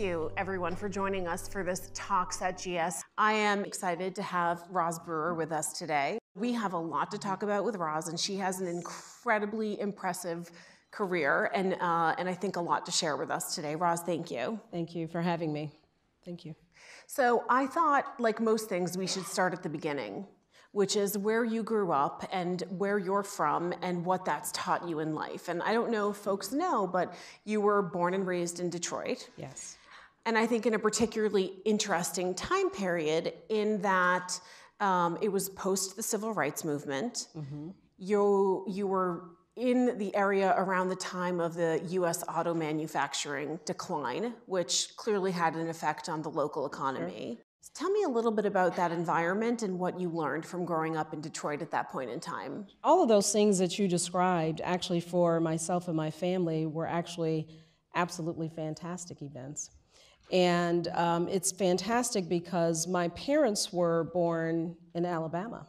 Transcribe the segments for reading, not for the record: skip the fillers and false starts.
you everyone for joining us for this Talks at GS. I am excited to have Ros Brewer with us today. We have a lot to talk about with Ros, and she has an incredibly impressive career and I think a lot to share with us today. Ros, thank you. Thank you for having me. Thank you. So I thought, like most things, we should start at the beginning, which is where you grew up and where you're from and what that's taught you in life. And I don't know if folks know, but you were born and raised in Detroit. Yes. And I think in a particularly interesting time period in that it was post the Civil Rights Movement. Mm-hmm. You were in the area around the time of the U.S. auto manufacturing decline, which clearly had an effect on the local economy. Sure. Tell me a little bit about that environment and what you learned from growing up in Detroit at that point in time. All of those things that you described, actually for myself and my family, were actually absolutely fantastic events. And it's fantastic because my parents were born in Alabama.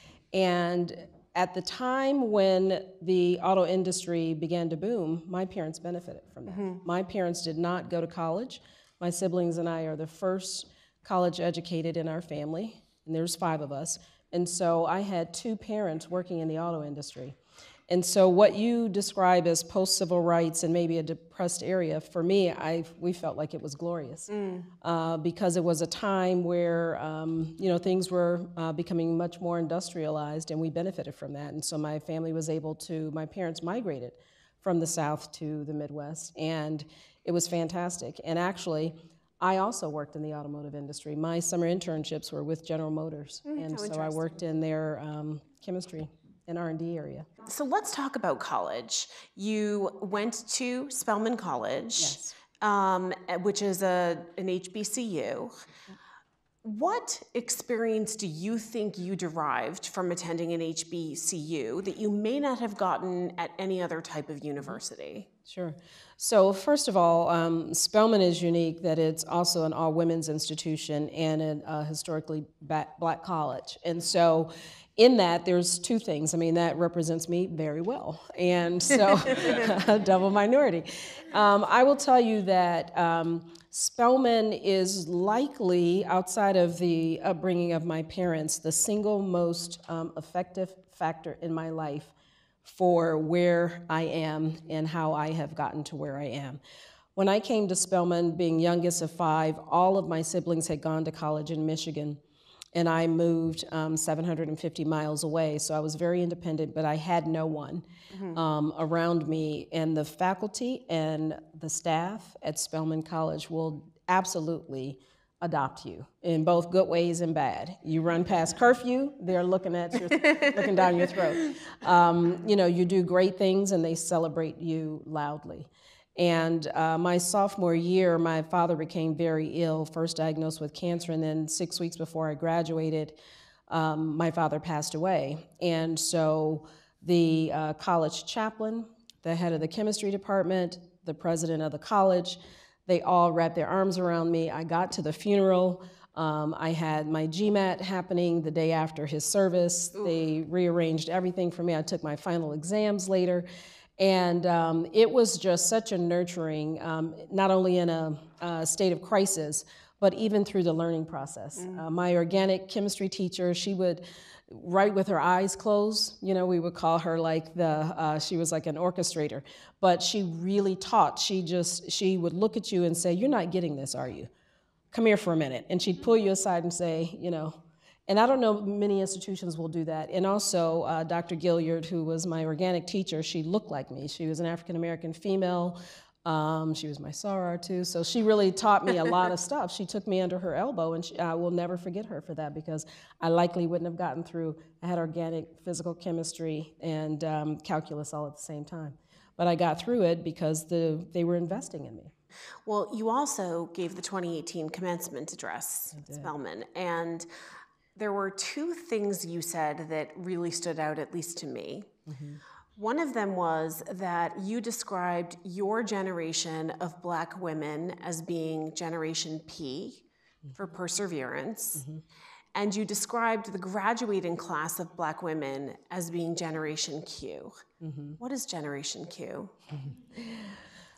And at the time when the auto industry began to boom, my parents benefited from that. Mm-hmm. My parents did not go to college. My siblings and I are the first college educated in our family, and there's 5 of us. And so I had 2 parents working in the auto industry. And so what you describe as post-civil rights and maybe a depressed area, for me, we felt like it was glorious because it was a time where things were becoming much more industrialized, and we benefited from that. And so my family was able to, my parents migrated from the South to the Midwest, and it was fantastic. And actually, I also worked in the automotive industry. My summer internships were with General Motors, and so I worked in their chemistry and R&D area. So let's talk about college. You went to Spelman College, yes. Which is an HBCU. What experience do you think you derived from attending an HBCU that you may not have gotten at any other type of university? Sure. So first of all, Spelman is unique that it's also an all-women's institution and a historically black college. And so in that, there's 2 things. I mean, that represents me very well. And so, double minority. I will tell you that Spelman is likely, outside of the upbringing of my parents, the single most effective factor in my life for where I am and how I have gotten to where I am. When I came to Spelman, being youngest of 5, all of my siblings had gone to college in Michigan, and I moved 750 miles away, so I was very independent, but I had no one around me. And the faculty and the staff at Spelman College will absolutely adopt you in both good ways and bad. You run past curfew, they're looking at you, looking down your throat. You do great things, and they celebrate you loudly. And my sophomore year, my father became very ill, first diagnosed with cancer, and then 6 weeks before I graduated, my father passed away. And so the college chaplain, the head of the chemistry department, the president of the college, they all wrapped their arms around me. I got to the funeral. I had my GMAT happening the day after his service. Ooh. They rearranged everything for me. I took my final exams later. And it was just such a nurturing, not only in a state of crisis, but even through the learning process. My organic chemistry teacher, she would write with her eyes closed. We would call her like she was like an orchestrator, but she really taught. She would look at you and say, "You're not getting this, are you? Come here for a minute." And she'd pull you aside and say, and I don't know many institutions will do that. And also Dr. Gilliard, who was my organic teacher, she looked like me. She was an African-American female. She was my soror too. So she really taught me a lot of stuff. She took me under her elbow, and I will never forget her for that, because I likely wouldn't have gotten through. I had organic, physical chemistry, and calculus all at the same time. But I got through it because they were investing in me. Well, you also gave the 2018 commencement address at Spelman, and there were 2 things you said that really stood out, at least to me. Mm-hmm. One of them was that you described your generation of Black women as being Generation P for perseverance, and you described the graduating class of Black women as being Generation Q. What is Generation Q?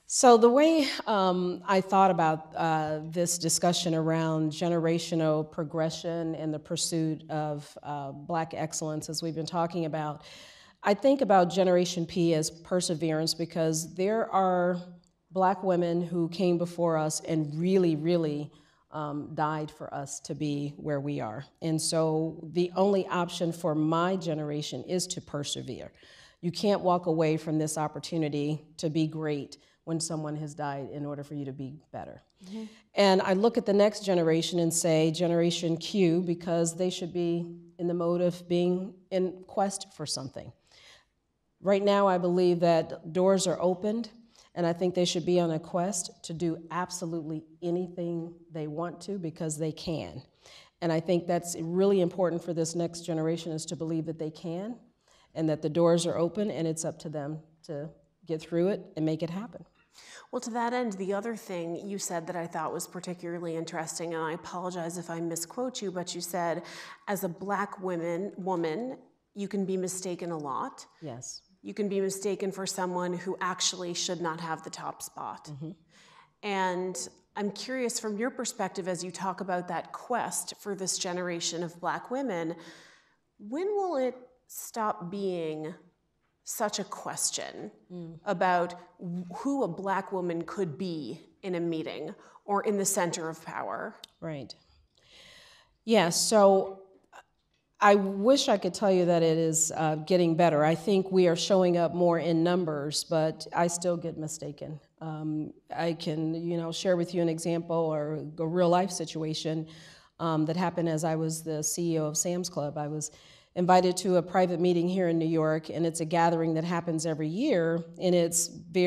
So the way I thought about this discussion around generational progression and the pursuit of Black excellence, as we've been talking about, I think about Generation P as perseverance, because there are Black women who came before us and really, really died for us to be where we are. And so the only option for my generation is to persevere. You can't walk away from this opportunity to be great when someone has died in order for you to be better. Mm-hmm. And I look at the next generation and say Generation Q, because they should be in the mode of being in quest for something. Right now, I believe that doors are opened, and I think they should be on a quest to do absolutely anything they want to, because they can. And I think that's really important for this next generation, is to believe that they can, and that the doors are open, and it's up to them to get through it and make it happen. Well, to that end, the other thing you said that I thought was particularly interesting, and I apologize if I misquote you, but you said, as a Black woman, you can be mistaken a lot. Yes. You can be mistaken for someone who actually should not have the top spot. Mm-hmm. And I'm curious, from your perspective, as you talk about that quest for this generation of Black women, when will it stop being such a question about who a Black woman could be in a meeting or in the center of power? Right. Yeah, so I wish I could tell you that it is getting better. I think we are showing up more in numbers, but I still get mistaken. I can, share with you an example or a real life situation that happened as I was the CEO of Sam's Club. I was invited to a private meeting here in New York, and it's a gathering that happens every year, and it's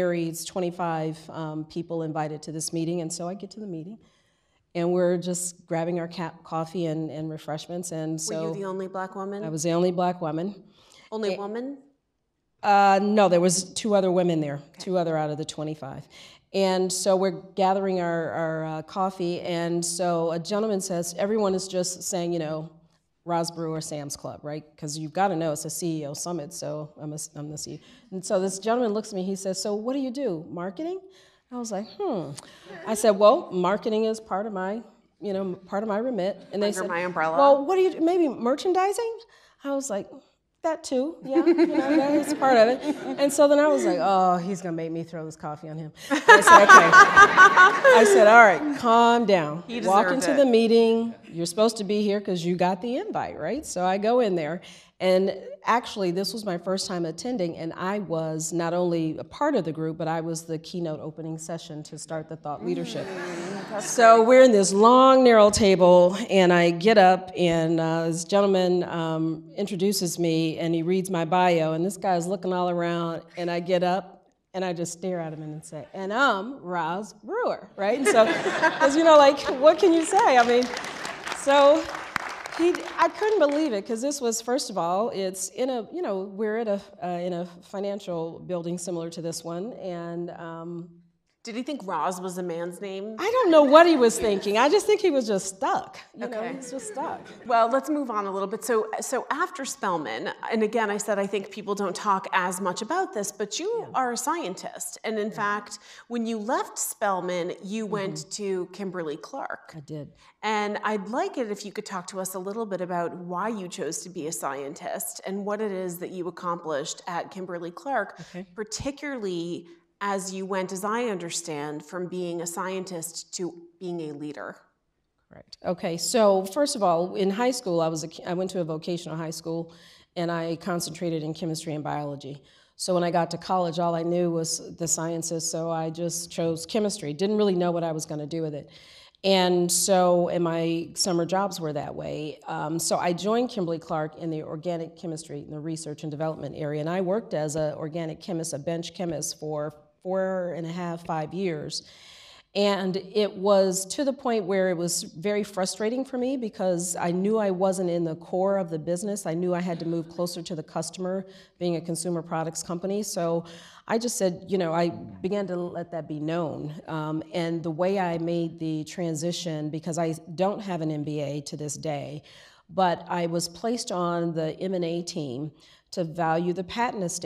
25 people invited to this meeting, and so I get to the meeting, and we're just grabbing our coffee and refreshments, and so... Were you the only Black woman? I was the only Black woman. Only woman? No, there was 2 other women there, okay. 2 other out of the 25. And so we're gathering our coffee, and so a gentleman says, everyone is just saying, Ros Brewer, Sam's Club, right? Because you've got to know it's a CEO summit, so I'm the CEO. And so this gentleman looks at me, he says, so what do you do, marketing? I was like, I said, well, marketing is part of my remit. And they said, my umbrella. Well, what do you do? Maybe merchandising? I was like, that too, yeah, that's part of it. And so then I was like, oh, he's gonna make me throw this coffee on him. And I said, okay. I said, all right, calm down. Walk into the meeting. You're supposed to be here because you got the invite, right? So I go in there, and actually this was my first time attending, and I was not only a part of the group, but I was the keynote opening session to start the thought leadership. So we're in this long, narrow table, and I get up, and this gentleman introduces me, and he reads my bio, and this guy's looking all around, and I get up, and I just stare at him and say, and I'm Ros Brewer, right? And so, because, what can you say? I mean, so I couldn't believe it, because this was, first of all, it's in a, we're at in a financial building similar to this one, and did he think Roz was a man's name? I don't know what he was thinking. I just think he was just stuck. He was just stuck. Well, let's move on a little bit. So after Spelman, and again, I said I think people don't talk as much about this, but you are a scientist. And in fact, when you left Spelman, you went to Kimberly-Clark. I did. And I'd like it if you could talk to us a little bit about why you chose to be a scientist and what it is that you accomplished at Kimberly-Clark, particularly as you went, as I understand, from being a scientist to being a leader. Right. Okay. So first of all, in high school, I went to a vocational high school, and I concentrated in chemistry and biology. So when I got to college, all I knew was the sciences, so I just chose chemistry. Didn't really know what I was going to do with it. And my summer jobs were that way. So I joined Kimberly-Clark in the organic chemistry, in the research and development area, and I worked as an organic chemist, a bench chemist, for 4.5, 5 years. And it was to the point where it was very frustrating for me, because I knew I wasn't in the core of the business. I knew I had to move closer to the customer, being a consumer products company. So I just said, I began to let that be known. And the way I made the transition, because I don't have an MBA to this day, but I was placed on the M&A team to value the patent estates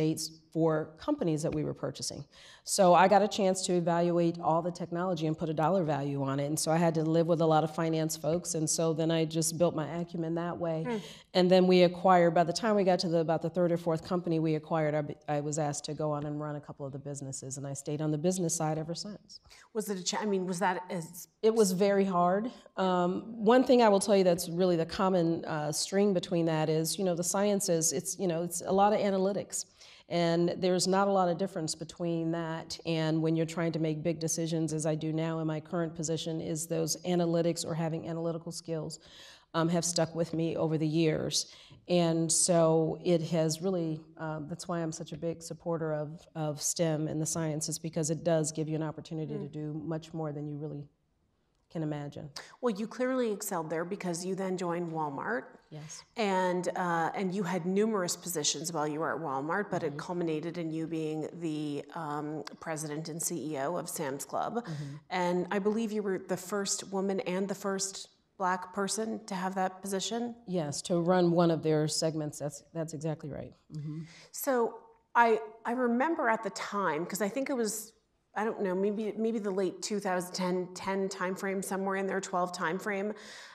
for companies that we were purchasing. So I got a chance to evaluate all the technology and put a dollar value on it. And so I had to live with a lot of finance folks. And so then I just built my acumen that way. And then we acquired, by the time we got to about the third or fourth company we acquired, I was asked to go on and run a couple of the businesses. And I stayed on the business side ever since. Was it was that as... It was very hard. One thing I will tell you that's really the common string between that is, the sciences, it's a lot of analytics. And there's not a lot of difference between that and when you're trying to make big decisions, as I do now in my current position, is those analytics or having analytical skills have stuck with me over the years. And so it has really, that's why I'm such a big supporter of STEM and the sciences, because it does give you an opportunity to do much more than you really can imagine. Well, you clearly excelled there because you then joined Walmart. Yes. And you had numerous positions while you were at Walmart, but it culminated in you being the president and CEO of Sam's Club. And I believe you were the first woman and the first Black person to have that position? Yes, to run one of their segments. That's exactly right. So I remember at the time, because I think it was, I don't know, maybe the late 2010 timeframe, somewhere in there, 12 timeframe,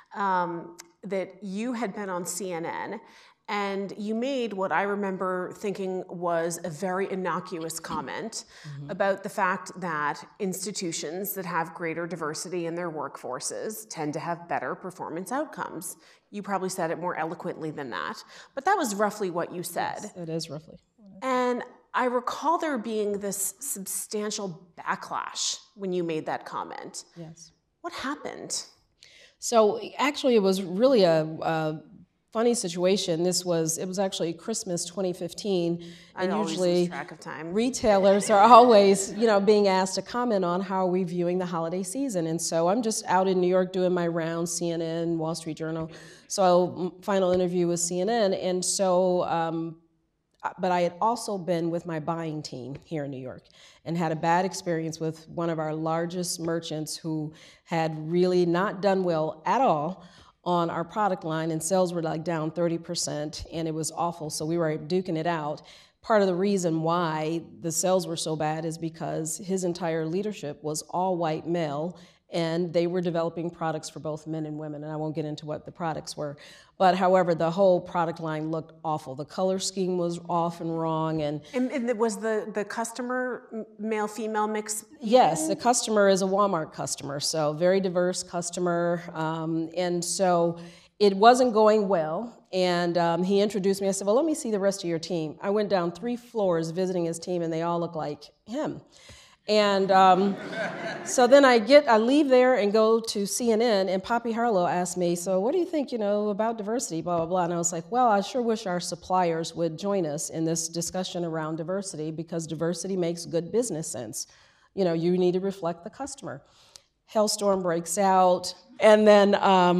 that you had been on CNN, and you made what I remember thinking was a very innocuous comment about the fact that institutions that have greater diversity in their workforces tend to have better performance outcomes. You probably said it more eloquently than that, but that was roughly what you said. Yes, it is roughly. And I recall there being this substantial backlash when you made that comment. Yes. What happened? So actually, it was really a funny situation. It was actually Christmas 2015, and usually lose track of time. Retailers are always, being asked to comment on how are we viewing the holiday season. And so I'm just out in New York doing my rounds, CNN, Wall Street Journal. So final interview with CNN, and so. But I had also been with my buying team here in New York and had a bad experience with one of our largest merchants who had really not done well at all on our product line, and sales were like down 30%, and it was awful. So we were duking it out. Part of the reason why the sales were so bad is because his entire leadership was all white male, and they were developing products for both men and women, and I won't get into what the products were. But however, the whole product line looked awful. The color scheme was off and wrong. And was the customer male-female mix? Yes, the customer is a Walmart customer, so very diverse customer. And so it wasn't going well. And he introduced me. I said, well, let me see the rest of your team. I went down 3 floors visiting his team, and they all look like him. And so then I leave there and go to CNN, and Poppy Harlow asked me, so what do you think, about diversity, blah, blah, blah. And I was like, well, I sure wish our suppliers would join us in this discussion around diversity, because diversity makes good business sense. You need to reflect the customer. Hellstorm breaks out, and then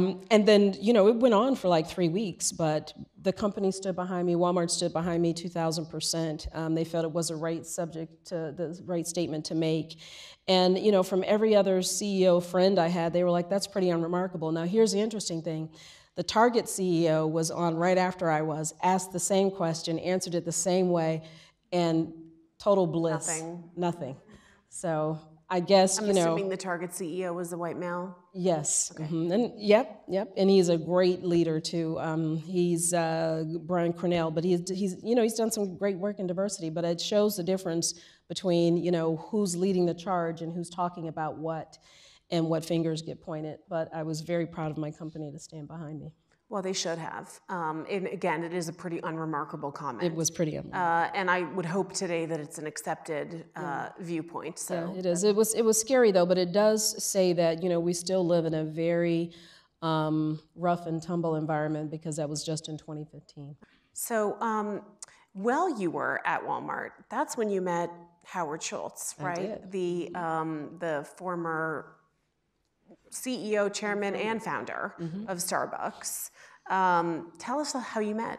it went on for like 3 weeks, but the company stood behind me, Walmart stood behind me 2,000%. They felt it was a right subject, the right statement to make. And from every other CEO friend I had, they were like, that's pretty unremarkable. Now here's the interesting thing. The Target CEO was on right after I was, asked the same question, answered it the same way, and total bliss. Nothing. So I guess, I'm assuming the Target CEO was a white male? Yes. Okay. And yep. And he's a great leader too. He's Brian Cornell, but he's done some great work in diversity, but it shows the difference between, who's leading the charge and who's talking about what and what fingers get pointed. But I was very proud of my company to stand behind me. Well, they should have. And again, it is a pretty unremarkable comment. It was pretty unremarkable. And I would hope today that it's an accepted viewpoint. So yeah, it is. It was scary though, but it does say that we still live in a very rough and tumble environment, because that was just in 2015. So while you were at Walmart, that's when you met Howard Schultz, right? I did. The former CEO, chairman, and founder of Starbucks. Tell us how you met.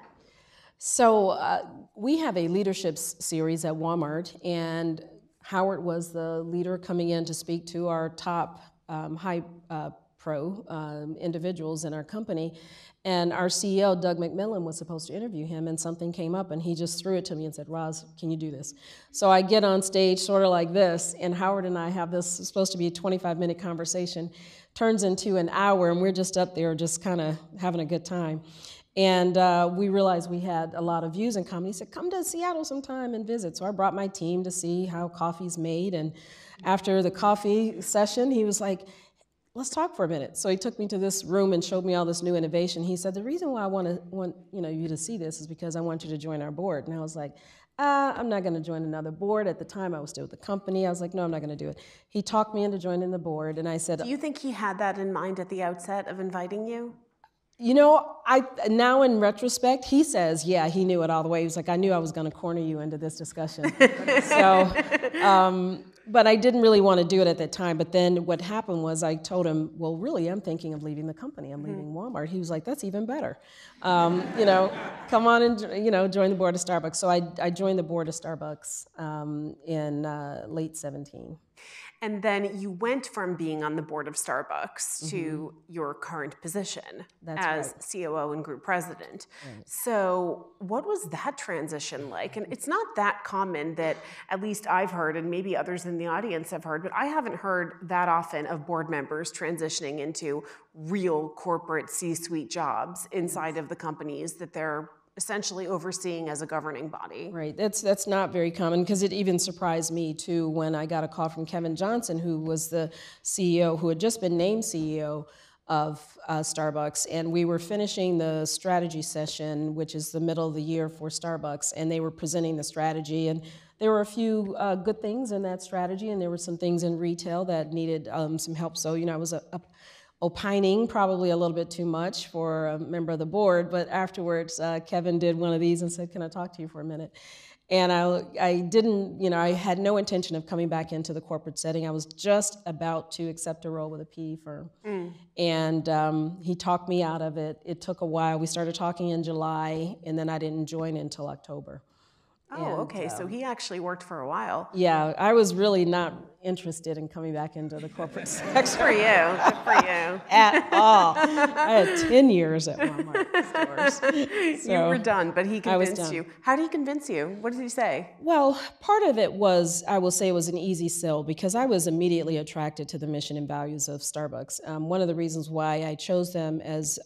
So we have a leadership series at Walmart, and Howard was the leader coming in to speak to our top high pro individuals in our company. And our CEO, Doug McMillan, was supposed to interview him, and something came up, and he just threw it to me and said, Roz, can you do this? So I get on stage sort of like this, and Howard and I have this, supposed to be a 25-minute conversation, turns into an hour, and we're just up there just kind of having a good time. And we realized we had a lot of views in common. He said, come to Seattle sometime and visit. So I brought my team to see how coffee's made, and after the coffee session, he was like, let's talk for a minute. So he took me to this room and showed me all this new innovation. He said, the reason why I want you to see this is because I want you to join our board. And I was like, I'm not going to join another board. At the time, I was still with the company. I was like, no, I'm not going to do it. He talked me into joining the board, and I said, do you think he had that in mind at the outset of inviting you? You know, now in retrospect, he says, yeah, he knew it all the way. He was like, I knew I was going to corner you into this discussion. But I didn't really want to do it at that time. But then what happened was I told him, well, really, I'm thinking of leaving the company. I'm leaving Walmart. He was like, that's even better. Come on and, join the board of Starbucks. So I joined the board of Starbucks in late 17. And then you went from being on the board of Starbucks to your current position as COO and group president. Right. So what was that transition like? And it's not that common that, at least I've heard, and maybe others in the audience have heard, but I haven't heard that often of board members transitioning into real corporate C-suite jobs inside of the companies that they're essentially overseeing as a governing body. Right, that's not very common, because it even surprised me too when I got a call from Kevin Johnson, who was the CEO, who had just been named CEO of Starbucks, and we were finishing the strategy session, which is the middle of the year for Starbucks, and they were presenting the strategy, and there were a few good things in that strategy, and there were some things in retail that needed some help. So, I was opining probably a little bit too much for a member of the board, but afterwards Kevin did one of these and said, can I talk to you for a minute? And I didn't, I had no intention of coming back into the corporate setting. I was just about to accept a role with a PE firm. And he talked me out of it. It took a while. We started talking in July, and then I didn't join until October. Oh, okay, so he actually worked for a while. Yeah, I was really not interested in coming back into the corporate sector. Good for you, good for you. At all. I had 10 years at Walmart stores. So you were done, but he convinced you. How did he convince you? What did he say? Well, part of it was, I will say, it was an easy sell, because I was immediately attracted to the mission and values of Starbucks. One of the reasons why I chose them as,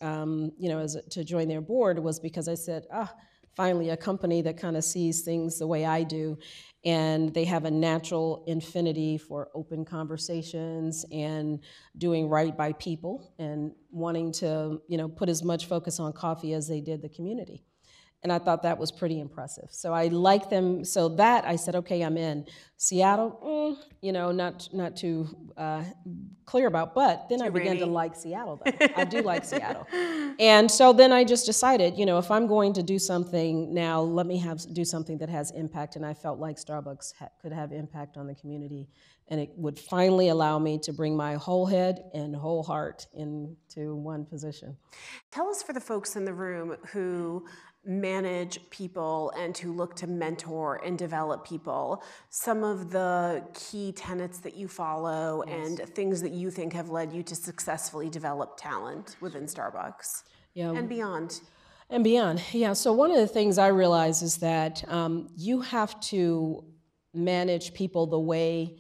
to join their board was because I said, finally, a company that kind of sees things the way I do, and they have a natural affinity for open conversations and doing right by people and wanting to, put as much focus on coffee as they did the community. And I thought that was pretty impressive. So I liked them. So that I said, okay, I'm in. Seattle, not too clear about. But then I began to like Seattle, though. I do like Seattle. And so then I just decided, if I'm going to do something now, let me do something that has impact. And I felt like Starbucks could have impact on the community. And it would finally allow me to bring my whole head and whole heart into one position. Tell us, for the folks in the room who manage people and who look to mentor and develop people, some of the key tenets that you follow and things that you think have led you to successfully develop talent within Starbucks and beyond. And beyond, yeah. So one of the things I realize is that you have to manage people the way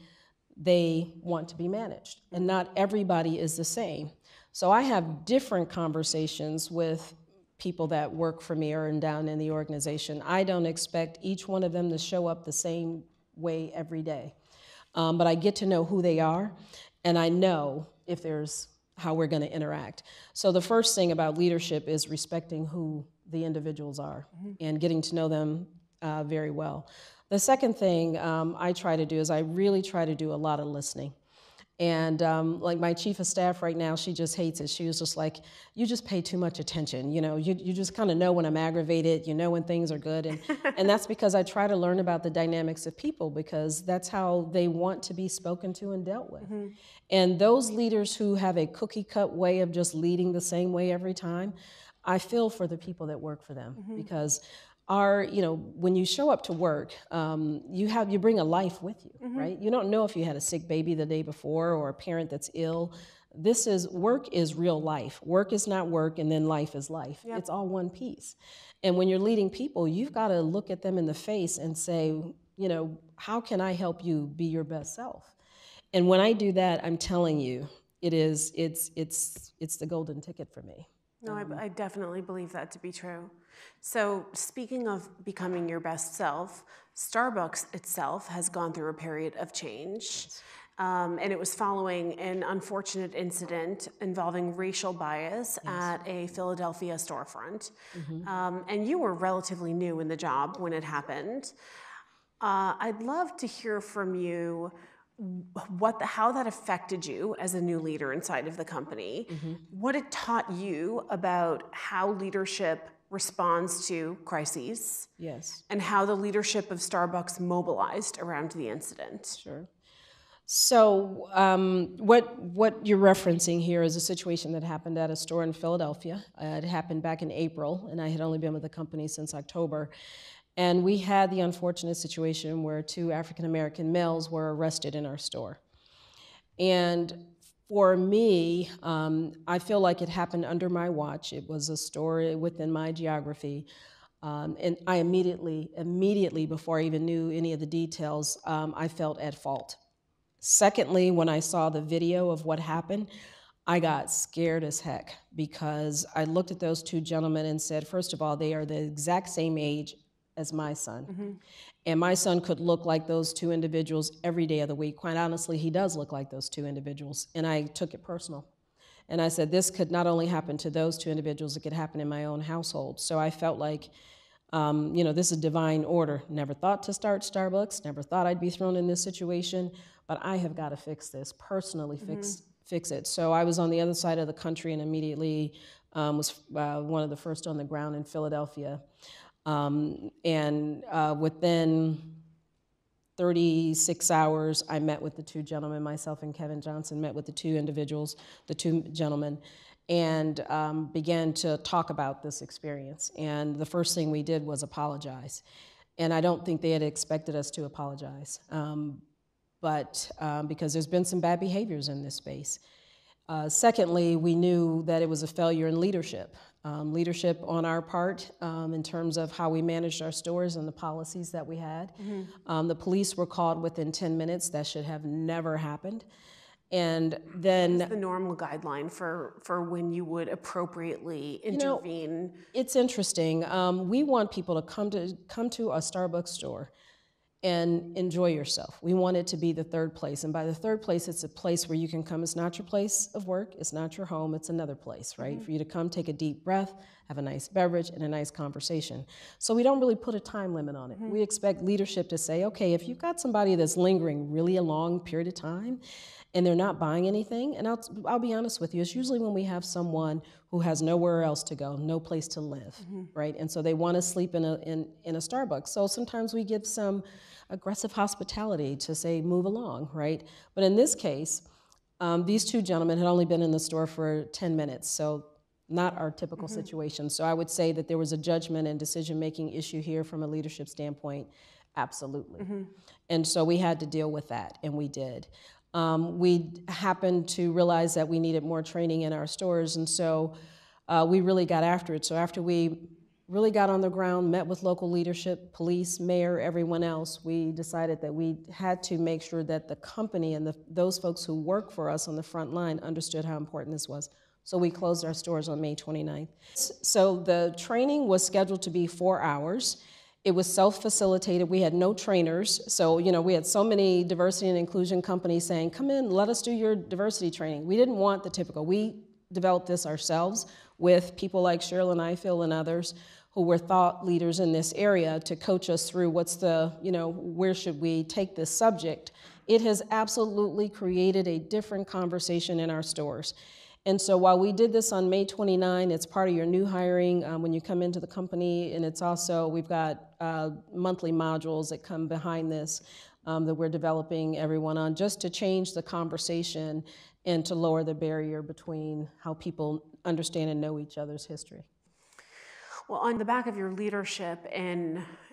they want to be managed, and not everybody is the same. So I have different conversations with people that work for me or down in the organization. I don't expect each one of them to show up the same way every day, but I get to know who they are, and I know if there's how we're going to interact. So the first thing about leadership is respecting who the individuals are and getting to know them very well. The second thing I try to do is I really try to do a lot of listening. And like my chief of staff right now, she just hates it. She was just like, you just pay too much attention. You just kind of know when I'm aggravated, when things are good. And that's because I try to learn about the dynamics of people, because that's how they want to be spoken to and dealt with. And those leaders who have a cookie cut way of just leading the same way every time, I feel for the people that work for them, because when you show up to work, you bring a life with you, right? You don't know if you had a sick baby the day before or a parent that's ill. Work is real life. Work is not work, and then life is life. Yep. It's all one piece. And when you're leading people, you've got to look at them in the face and say, how can I help you be your best self? And when I do that, I'm telling you, it's the golden ticket for me. No, I definitely believe that to be true. So speaking of becoming your best self, Starbucks itself has gone through a period of change. And it was following an unfortunate incident involving racial bias at a Philadelphia storefront. And you were relatively new in the job when it happened. I'd love to hear from you how that affected you as a new leader inside of the company, what it taught you about how leadership responds to crises, and how the leadership of Starbucks mobilized around the incident. Sure. So what you're referencing here is a situation that happened at a store in Philadelphia. It happened back in April, and I had only been with the company since October. And we had the unfortunate situation where 2 African-American males were arrested in our store. And for me, I feel like it happened under my watch. It was a store within my geography. And I immediately, before I even knew any of the details, I felt at fault. Secondly, when I saw the video of what happened, I got scared as heck because I looked at those 2 gentlemen and said, first of all, they are the exact same age as my son. And my son could look like those 2 individuals every day of the week. Quite honestly, he does look like those 2 individuals. And I took it personal. And I said, this could not only happen to those 2 individuals, it could happen in my own household. So I felt like, this is divine order. Never thought to start Starbucks, never thought I'd be thrown in this situation, but I have got to fix this, personally fix it. So I was on the other side of the country and immediately was one of the first on the ground in Philadelphia. Within 36 hours, I met with the 2 gentlemen, myself and Kevin Johnson met with the 2 gentlemen, and began to talk about this experience. And the first thing we did was apologize. And I don't think they had expected us to apologize, because there's been some bad behaviors in this space. Secondly, we knew that it was a failure in leadership. Leadership on our part in terms of how we managed our stores and the policies that we had. The police were called within 10 minutes. That should have never happened. And then what's the normal guideline for when you would appropriately intervene? It's interesting. We want people to come to a Starbucks store and enjoy yourself. We want it to be the third place. And by the third place, it's a place where you can come. It's not your place of work. It's not your home. It's another place, right? For you to come, take a deep breath, have a nice beverage, and a nice conversation. So we don't really put a time limit on it. We expect leadership to say, okay, if you've got somebody that's lingering really a long period of time and they're not buying anything, and I'll be honest with you, it's usually when we have someone who has nowhere else to go, no place to live, right? And so they want to sleep in a Starbucks. So sometimes we give some aggressive hospitality to say, move along, right? But in this case, these 2 gentlemen had only been in the store for 10 minutes, so not our typical situation. So I would say that there was a judgment and decision-making issue here from a leadership standpoint, absolutely. And so we had to deal with that, and we did. We happened to realize that we needed more training in our stores, and so we really got after it. So after we really got on the ground, met with local leadership, police, mayor, everyone else, we decided that we had to make sure that the company and those folks who work for us on the front line understood how important this was. So we closed our stores on May 29th. So the training was scheduled to be 4 hours. It was self-facilitated. We had no trainers. So, we had so many diversity and inclusion companies saying, come in, let us do your diversity training. We didn't want the typical. We developed this ourselves with people like Cheryl and Ifill and others who were thought leaders in this area to coach us through where should we take this subject. It has absolutely created a different conversation in our stores. And so while we did this on May 29, it's part of your new hiring when you come into the company, and it's also, we've got monthly modules that come behind this that we're developing everyone on, just to change the conversation and to lower the barrier between how people understand and know each other's history. Well, on the back of your leadership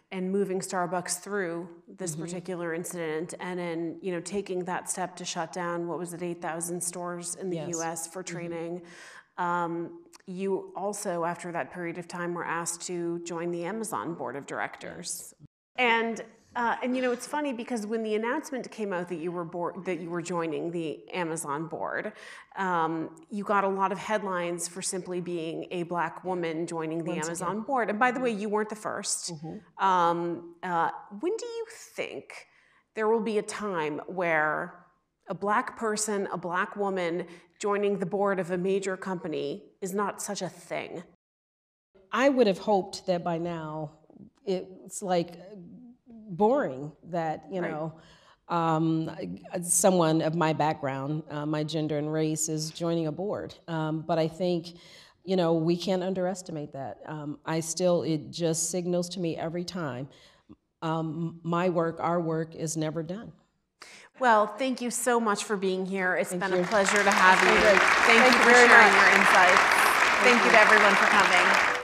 and moving Starbucks through this particular incident, and then, you know, taking that step to shut down, what was it, 8,000 stores in the US for training. You also, after that period of time, were asked to join the Amazon board of directors. And you know, it's funny because when the announcement came out that you were joining the Amazon board, you got a lot of headlines for simply being a Black woman joining the Amazon board. And by the way, you weren't the first. When do you think there will be a time where a Black person, a Black woman joining the board of a major company is not such a thing? I would have hoped that by now it's like boring that, you know, someone of my background, my gender and race is joining a board. But I think, you know, we can't underestimate that. It just signals to me every time, my work, our work is never done. Well, thank you so much for being here. It's been a pleasure to have you. Thank you for sharing your insights. Thank you to everyone for coming.